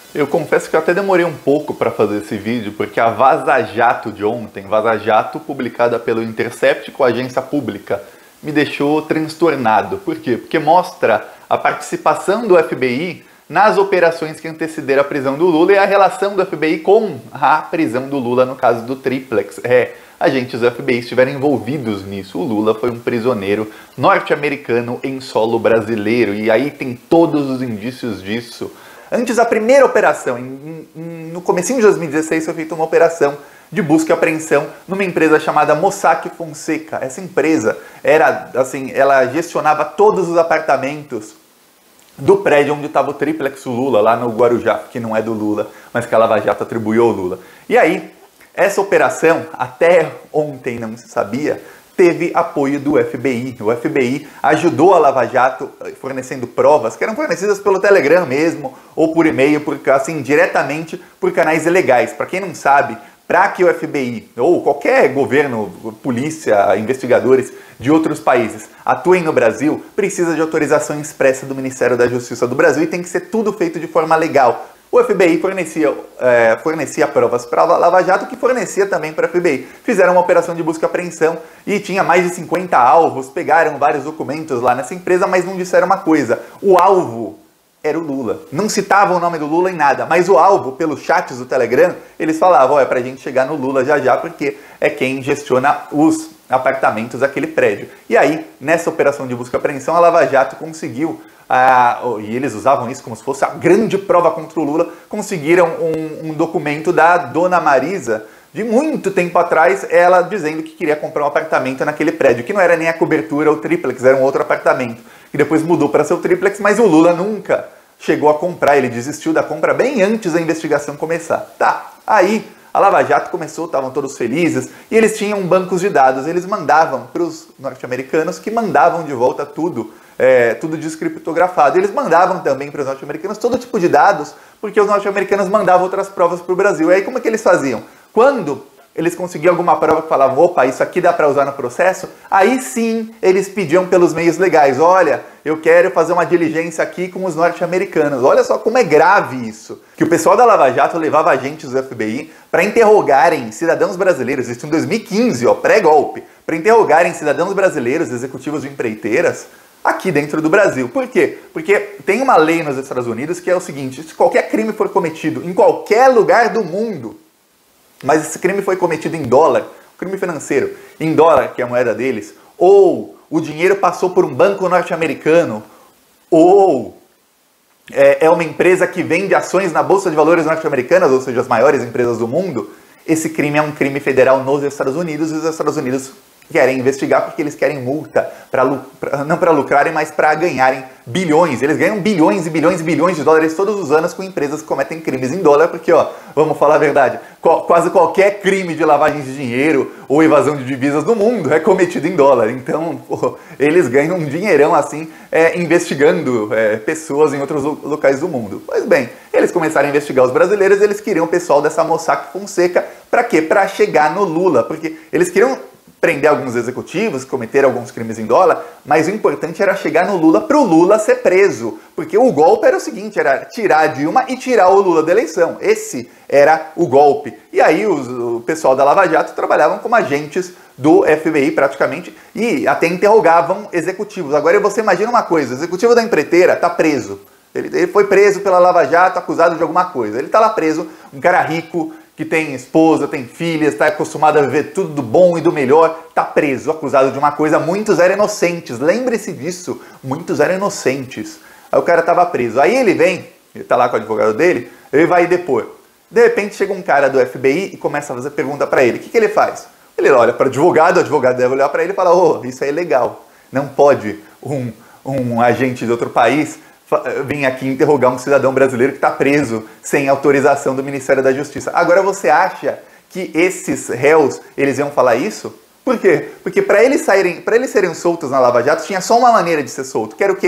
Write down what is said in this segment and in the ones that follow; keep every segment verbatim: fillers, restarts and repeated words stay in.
Eu confesso que eu até demorei um pouco para fazer esse vídeo, porque a Vaza Jato de ontem, Vaza Jato publicada pelo Intercept com a agência pública, me deixou transtornado. Por quê? Porque mostra a participação do F B I nas operações que antecederam a prisão do Lula e a relação do F B I com a prisão do Lula no caso do Triplex. É, agentes do F B I estiveram envolvidos nisso. O Lula foi um prisioneiro norte-americano em solo brasileiro e aí tem todos os indícios disso. Antes da primeira operação, em, em, no comecinho de dois mil e dezesseis, foi feita uma operação de busca e apreensão numa empresa chamada Mossack Fonseca. Essa empresa era, assim, ela gestionava todos os apartamentos do prédio onde estava o Triplex do Lula, lá no Guarujá, que não é do Lula, mas que a Lava Jato atribuiu ao Lula. E aí, essa operação, até ontem não se sabia, teve apoio do F B I. O F B I ajudou a Lava Jato fornecendo provas que eram fornecidas pelo Telegram mesmo, ou por e-mail, porque, assim, diretamente por canais ilegais. Para quem não sabe, para que o F B I, ou qualquer governo, polícia, investigadores de outros países atuem no Brasil, precisa de autorização expressa do Ministério da Justiça do Brasil e tem que ser tudo feito de forma legal. O F B I fornecia, é, fornecia provas para a Lava Jato, que fornecia também para a F B I. Fizeram uma operação de busca e apreensão e tinha mais de cinquenta alvos, pegaram vários documentos lá nessa empresa, mas não disseram uma coisa: o alvo era o Lula. Não citavam o nome do Lula em nada, mas o alvo, pelos chats do Telegram, eles falavam: ó, é pra gente chegar no Lula já já, porque é quem gestiona os apartamentos daquele prédio. E aí, nessa operação de busca e apreensão, a Lava Jato conseguiu, ah, e eles usavam isso como se fosse a grande prova contra o Lula, conseguiram um, um documento da dona Marisa, de muito tempo atrás, ela dizendo que queria comprar um apartamento naquele prédio, que não era nem a cobertura, o Triplex, era um outro apartamento, que depois mudou para ser o Triplex, mas o Lula nunca chegou a comprar, ele desistiu da compra bem antes da investigação começar. Tá, aí a Lava Jato começou, estavam todos felizes, e eles tinham bancos de dados, eles mandavam para os norte-americanos, que mandavam de volta tudo, é, tudo descriptografado. Eles mandavam também para os norte-americanos todo tipo de dados, porque os norte-americanos mandavam outras provas para o Brasil. E aí como é que eles faziam? Quando eles conseguiam alguma prova que falava: opa, isso aqui dá para usar no processo, aí sim eles pediam pelos meios legais: olha, eu quero fazer uma diligência aqui com os norte-americanos. Olha só como é grave isso. Que o pessoal da Lava Jato levava agentes do F B I para interrogarem cidadãos brasileiros, isso em dois mil e quinze, ó, pré-golpe, para interrogarem cidadãos brasileiros, executivos de empreiteiras, aqui dentro do Brasil. Por quê? Porque tem uma lei nos Estados Unidos que é o seguinte: se qualquer crime for cometido em qualquer lugar do mundo, mas esse crime foi cometido em dólar, crime financeiro, em dólar, que é a moeda deles, ou o dinheiro passou por um banco norte-americano, ou é, é uma empresa que vende ações na Bolsa de Valores norte-americanas, ou seja, as maiores empresas do mundo, esse crime é um crime federal nos Estados Unidos, e os Estados Unidos querem investigar porque eles querem multa, pra, pra, não para lucrarem, mas para ganharem bilhões. Eles ganham bilhões e bilhões e bilhões de dólares todos os anos com empresas que cometem crimes em dólar, porque, ó, vamos falar a verdade, qual, quase qualquer crime de lavagem de dinheiro ou evasão de divisas no mundo é cometido em dólar. Então, pô, eles ganham um dinheirão assim, é, investigando é, pessoas em outros locais do mundo. Pois bem, eles começaram a investigar os brasileiros, eles queriam o pessoal dessa Mossack Fonseca, para quê? Para chegar no Lula, porque eles queriam prender alguns executivos, cometer alguns crimes em dólar, mas o importante era chegar no Lula para o Lula ser preso, porque o golpe era o seguinte: era tirar a Dilma e tirar o Lula da eleição. Esse era o golpe. E aí os, o pessoal da Lava Jato trabalhavam como agentes do F B I praticamente e até interrogavam executivos. Agora você imagina uma coisa: o executivo da empreiteira está preso. Ele, ele foi preso pela Lava Jato, acusado de alguma coisa. Ele está lá preso, um cara rico, que tem esposa, tem filhas, está acostumado a viver tudo do bom e do melhor, está preso, acusado de uma coisa. Muitos eram inocentes, lembre-se disso, muitos eram inocentes. Aí o cara estava preso, aí ele vem, ele está lá com o advogado dele, ele vai depor. De repente chega um cara do F B I e começa a fazer pergunta para ele. O que, que ele faz? Ele olha para o advogado, o advogado deve olhar para ele e falar: oh, isso é ilegal, não pode um, um agente de outro país vem aqui interrogar um cidadão brasileiro que está preso sem autorização do Ministério da Justiça. Agora você acha que esses réus, eles iam falar isso? Por quê? Porque para eles saírem, para eles serem soltos na Lava Jato, tinha só uma maneira de ser solto, que era o quê?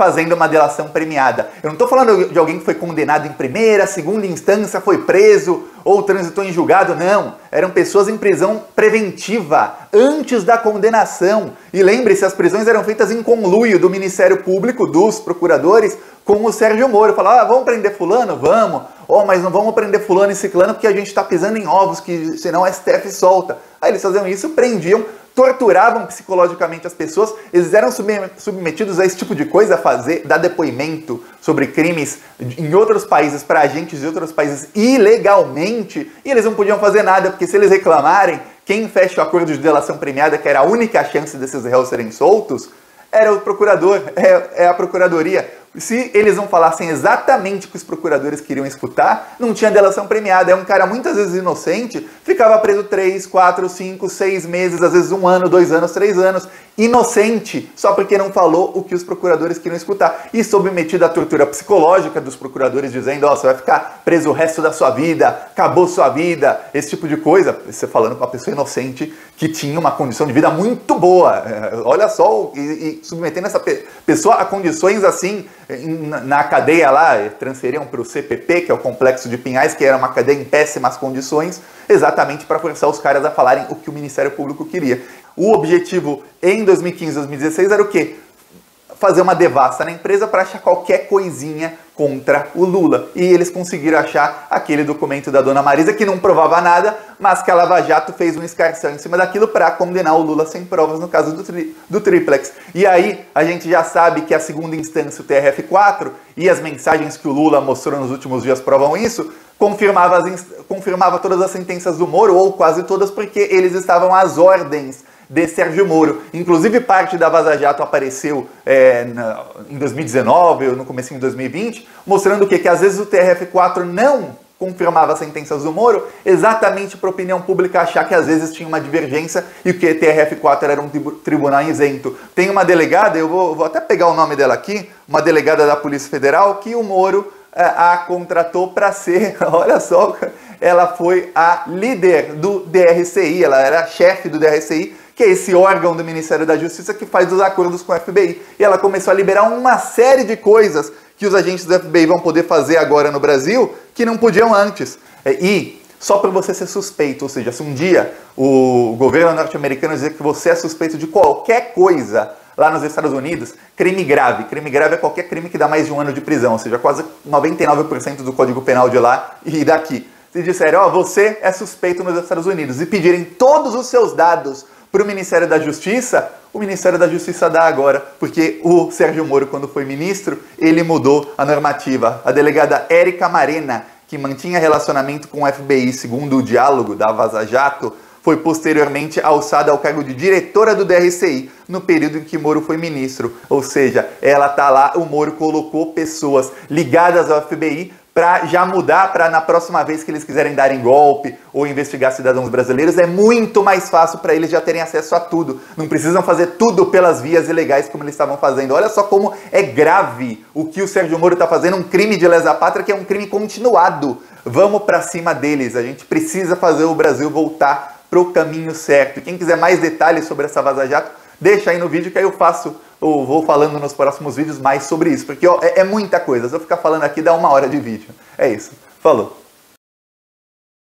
fazendo uma delação premiada. Eu não estou falando de alguém que foi condenado em primeira, segunda instância, foi preso ou transitou em julgado, não. Eram pessoas em prisão preventiva, antes da condenação. E lembre-se, as prisões eram feitas em conluio do Ministério Público, dos procuradores, com o Sérgio Moro. Falavam, ah, vamos prender fulano? Vamos. Oh, mas não vamos prender fulano e ciclano porque a gente está pisando em ovos, que senão o S T F solta. Aí eles faziam isso, prendiam, torturavam psicologicamente as pessoas, eles eram submetidos a esse tipo de coisa, a fazer, dar depoimento sobre crimes em outros países para agentes de outros países ilegalmente, e eles não podiam fazer nada, porque se eles reclamarem, quem fecha o acordo de delação premiada, que era a única chance desses réus serem soltos, era o procurador, é, é a procuradoria. Se eles não falassem exatamente o que os procuradores queriam escutar, não tinha delação premiada. É um cara muitas vezes inocente, ficava preso três, quatro, cinco, seis meses, às vezes um ano, dois anos, três anos, inocente, só porque não falou o que os procuradores queriam escutar. E submetido à tortura psicológica dos procuradores, dizendo, ó, oh, você vai ficar preso o resto da sua vida, acabou sua vida, esse tipo de coisa. Você falando com uma pessoa inocente que tinha uma condição de vida muito boa. É, olha só, e, e submetendo essa pe pessoa a condições assim, na cadeia lá, transferiam para o C P P, que é o Complexo de Pinhais, que era uma cadeia em péssimas condições, exatamente para forçar os caras a falarem o que o Ministério Público queria. O objetivo em dois mil e quinze, dois mil e dezesseis era o quê? Fazer uma devassa na empresa para achar qualquer coisinha contra o Lula. E eles conseguiram achar aquele documento da dona Marisa que não provava nada, mas que a Lava Jato fez um escarcéu em cima daquilo para condenar o Lula sem provas no caso do, tri, do Triplex. E aí a gente já sabe que a segunda instância, o T R F quatro, e as mensagens que o Lula mostrou nos últimos dias provam isso, confirmava, as, confirmava todas as sentenças do Moro, ou quase todas, porque eles estavam às ordens de Sérgio Moro. Inclusive parte da Vaza Jato apareceu é, na, em dois mil e dezenove, ou no comecinho de dois mil e vinte, mostrando o quê? Que às vezes o T R F quatro não confirmava as sentenças do Moro, exatamente para a opinião pública achar que às vezes tinha uma divergência e que o T R F quatro era um tribunal isento. Tem uma delegada, eu vou, vou até pegar o nome dela aqui, uma delegada da Polícia Federal, que o Moro é, a contratou para ser, olha só, ela foi a líder do D R C I, ela era chefe do D R C I, que é esse órgão do Ministério da Justiça que faz os acordos com o F B I. E ela começou a liberar uma série de coisas que os agentes do F B I vão poder fazer agora no Brasil que não podiam antes. E só para você ser suspeito, ou seja, se um dia o governo norte-americano dizer que você é suspeito de qualquer coisa lá nos Estados Unidos, crime grave. Crime grave é qualquer crime que dá mais de um ano de prisão, ou seja, quase noventa e nove por cento do Código Penal de lá e daqui. Se disserem, ó, oh, você é suspeito nos Estados Unidos e pedirem todos os seus dados para o Ministério da Justiça, o Ministério da Justiça dá agora, porque o Sérgio Moro, quando foi ministro, ele mudou a normativa. A delegada Érica Marena, que mantinha relacionamento com o F B I, segundo o diálogo da Vaza Jato, foi posteriormente alçada ao cargo de diretora do D R C I, no período em que Moro foi ministro. Ou seja, ela tá lá, o Moro colocou pessoas ligadas ao F B I para já mudar, para na próxima vez que eles quiserem darem golpe ou investigar cidadãos brasileiros, é muito mais fácil para eles já terem acesso a tudo. Não precisam fazer tudo pelas vias ilegais como eles estavam fazendo. Olha só como é grave o que o Sérgio Moro está fazendo, um crime de lesa pátria que é um crime continuado. Vamos para cima deles, a gente precisa fazer o Brasil voltar para o caminho certo. Quem quiser mais detalhes sobre essa Vaza Jato, deixa aí no vídeo que aí eu faço, eu vou falando nos próximos vídeos mais sobre isso, porque ó, é, é muita coisa. Se eu ficar falando aqui, dá uma hora de vídeo. É isso. Falou!